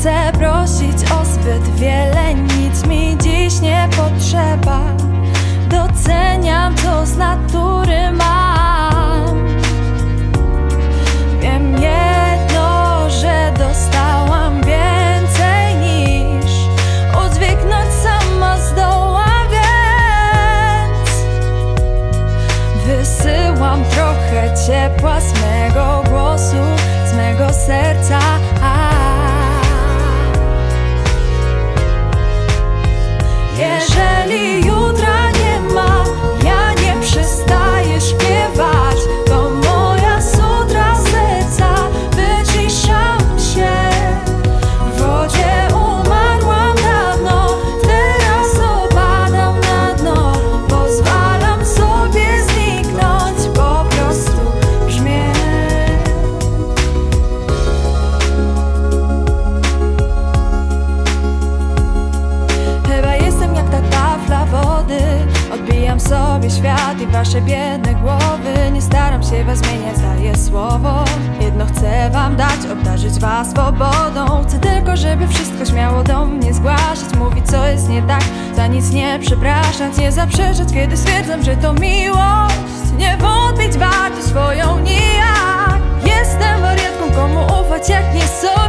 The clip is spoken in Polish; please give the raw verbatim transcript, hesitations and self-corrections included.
chcę prosić o zbyt wiele, nic mi dziś nie potrzeba. Doceniam, co z natury mam. Wiem jedno, że dostałam więcej niż udźwignąć sama zdołam, więc wysyłam trochę ciepła z mego głosu, z mego serca. Jeżeli jutra nie ma, ja nie przestaję śpiewać, bo moja sutra serca wyciszam się. W wodzie umarłam dawno, teraz opadam na dno. Pozwalam sobie zniknąć, po prostu brzmię. Chyba jestem jak ta tafla wody, odbijam sobie świat i wasze biedne głowy. Nie staram się was zmieniać, daję słowo. Jedno chcę wam dać, obdarzyć was swobodą. Chcę tylko, żeby wszystko śmiało do mnie zgłaszać, mówić co jest nie tak, za nic nie przepraszać, nie zaprzeczać, kiedy stwierdzam, że to miłość. Nie wątpić warto swoją nijak. Jestem wariatką, komu ufać jak nie sobie.